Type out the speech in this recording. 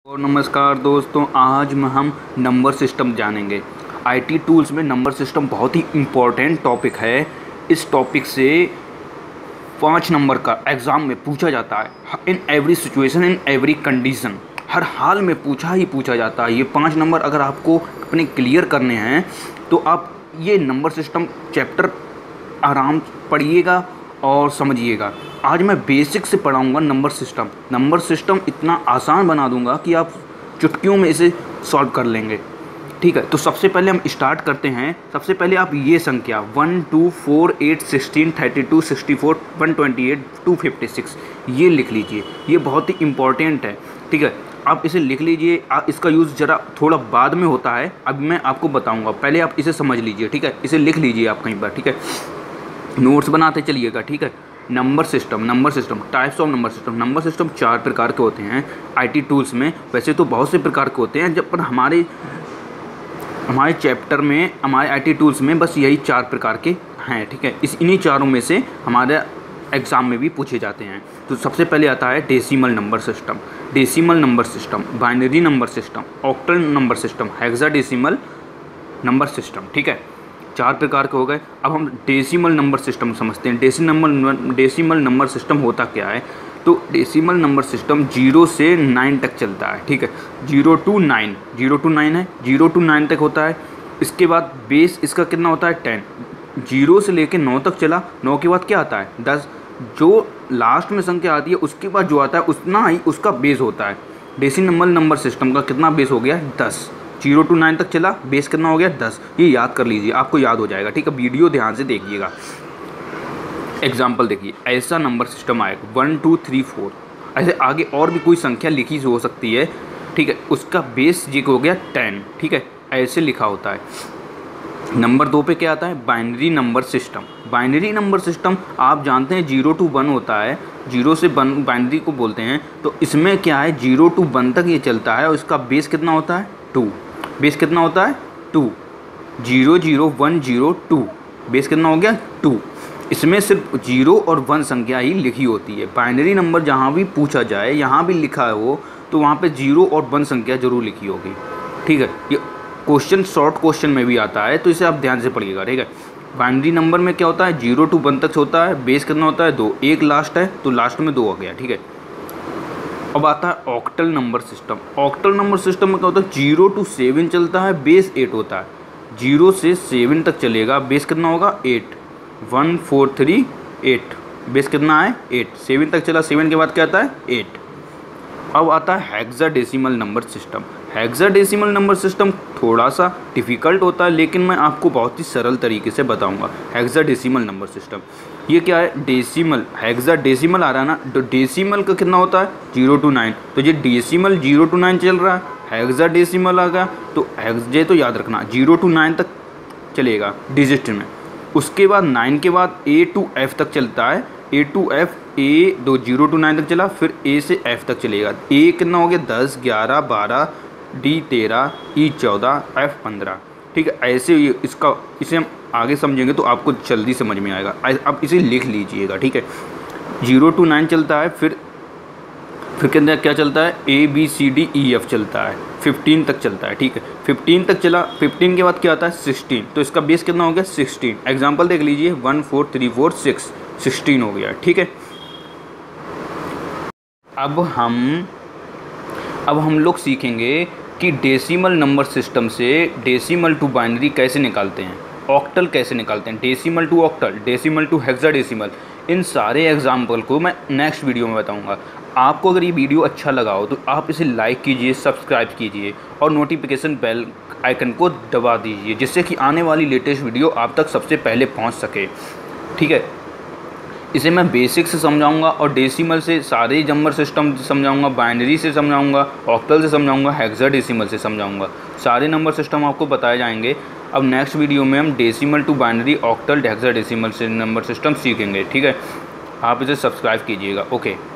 और नमस्कार दोस्तों, आज में हम नंबर सिस्टम जानेंगे। आईटी टूल्स में नंबर सिस्टम बहुत ही इम्पोर्टेंट टॉपिक है। इस टॉपिक से 5 नंबर का एग्ज़ाम में पूछा जाता है। In every situation, in every condition, हर हाल में पूछा जाता है। ये 5 नंबर अगर आपको अपने क्लियर करने हैं तो आप ये नंबर सिस्टम चैप्टर आराम पढ़िएगा और समझिएगा। आज मैं बेसिक से पढ़ाऊंगा नंबर सिस्टम। नंबर सिस्टम इतना आसान बना दूंगा कि आप चुटकियों में इसे सॉल्व कर लेंगे। ठीक है, तो सबसे पहले हम स्टार्ट करते हैं। सबसे पहले आप ये संख्या 1 2 4 8 16 32 64 128 256 ये लिख लीजिए। ये बहुत ही इम्पॉर्टेंट है। ठीक है, आप इसे लिख लीजिए। इसका यूज़ ज़रा थोड़ा बाद में होता है, अब मैं आपको बताऊँगा। पहले आप इसे समझ लीजिए। ठीक है, इसे लिख लीजिए आप कहीं पर। ठीक है, नोट्स बनाते चलिएगा। ठीक है, number system types of number system 4 प्रकार के होते हैं आईटी टूल्स में। वैसे तो बहुत से प्रकार के होते हैं, जब पर हमारे चैप्टर में, हमारे आईटी टूल्स में बस यही 4 प्रकार के हैं। ठीक है, इन्हीं चारों में से हमारे एग्ज़ाम में भी पूछे जाते हैं। तो सबसे पहले आता है decimal number system, binary number system, octal number system, hexadecimal number system. ठीक है, 4 प्रकार के हो गए। अब हम डेसिमल नंबर सिस्टम समझते हैं। डेसिमल नंबर सिस्टम होता क्या है? तो डेसिमल नंबर सिस्टम 0 से 9 तक चलता है। ठीक है, 0 to 9 है, 0 to 9 तक होता है। इसके बाद बेस इसका कितना होता है? 10। 0 से लेकर 9 तक चला, 9 के बाद क्या आता है? 10। जो लास्ट में संख्या आती है उसके बाद जो आता है उतना ही उसका बेस होता है। डेसिमल नंबर सिस्टम का कितना बेस हो गया? 10। 0 to 9 तक चला, बेस कितना हो गया? 10। ये याद कर लीजिए, आपको याद हो जाएगा। ठीक है, वीडियो ध्यान से देखिएगा। एग्जाम्पल देखिए, ऐसा नंबर सिस्टम आएगा 1 2 3 4। ऐसे आगे और भी कोई संख्या लिखी हो सकती है। ठीक है, उसका बेस जी हो गया 10। ठीक है, ऐसे लिखा होता है। नंबर 2 पे क्या आता है? बाइनरी नंबर सिस्टम आप जानते हैं 0 to 1 होता है। 0 से 1 बाइनरी को बोलते हैं। तो इसमें क्या है? 0 to 1 तक ये चलता है और इसका बेस कितना होता है? 2। बेस कितना होता है? 2। 0 0 1 0 2। बेस कितना हो गया? 2। इसमें सिर्फ 0 और 1 संख्या ही लिखी होती है। बाइनरी नंबर जहाँ भी पूछा जाए, यहाँ भी लिखा हो तो वहाँ पे 0 और 1 संख्या जरूर लिखी होगी। ठीक है, ये क्वेश्चन शॉर्ट क्वेश्चन में भी आता है, तो इसे आप ध्यान से पढ़िएगा। ठीक है, बाइनरी नंबर में क्या होता है? 0 to 1 तक होता है। बेस कितना होता है? 2। एक लास्ट है तो लास्ट में 2 हो गया। ठीक है, अब आता है ऑक्टल नंबर सिस्टम में क्या होता है? 0 to 7 चलता है, बेस 8 होता है। 0 से 7 तक चलेगा, बेस कितना होगा? 8। 1 4 3 8। बेस कितना है? 8। 7 तक चला, 7 के बाद क्या आता है? 8। अब आता है हेक्साडेसिमल नंबर सिस्टम थोड़ा सा डिफ़िकल्ट होता है, लेकिन मैं आपको बहुत ही सरल तरीके से बताऊंगा। हेक्साडेसिमल नंबर सिस्टम ये क्या है? डेसिमल, हेक्साडेसिमल आ रहा है ना, तो डेसिमल का कितना होता है? 0 to 9। तो ये डेसिमल 0 to 9 चल रहा है, हेक्साडेसिमल आ गया तो ये तो याद रखना 0 to 9 तक चलेगा डिजिट में। उसके बाद 9 के बाद A to F तक चलता है। A to F, A 0 to 9 तक चला, फिर A से F तक चलेगा। A कितना हो गया? 10 11 12, D 13, E 14, F 15। ठीक है, ऐसे इसे हम आगे समझेंगे तो आपको जल्दी समझ में आएगा। अब इसे लिख लीजिएगा। ठीक है, 0 to 9 चलता है, फिर के अंदर क्या चलता है? A B C D E F चलता है। 15 तक चलता है। ठीक है, 15 तक चला, 15 के बाद क्या आता है? 16। तो इसका बेस कितना हो गया? 16। एग्जाम्पल देख लीजिए, 1 4 3 4 6, 16 हो गया। ठीक है, अब हम लोग सीखेंगे कि डेसिमल नंबर सिस्टम से डेसिमल टू बाइनरी कैसे निकालते हैं, ऑक्टल कैसे निकालते हैं, decimal to octal, decimal to hexadecimal. इन सारे एग्जाम्पल को मैं नेक्स्ट वीडियो में बताऊंगा। आपको अगर ये वीडियो अच्छा लगा हो तो आप इसे लाइक कीजिए, सब्सक्राइब कीजिए और नोटिफिकेशन बेल आइकन को दबा दीजिए, जिससे कि आने वाली लेटेस्ट वीडियो आप तक सबसे पहले पहुँच सके। ठीक है, इसे मैं बेसिक से समझाऊंगा और डेसिमल से सारे नंबर सिस्टम समझाऊंगा, बाइनरी से समझाऊंगा, ऑक्टल से समझाऊंगा, हेक्साडेसिमल से समझाऊंगा। सारे नंबर सिस्टम आपको बताए जाएंगे। अब नेक्स्ट वीडियो में हम decimal to binary, octal, hexadecimal से नंबर सिस्टम सीखेंगे। ठीक है, आप इसे सब्सक्राइब कीजिएगा। ओके।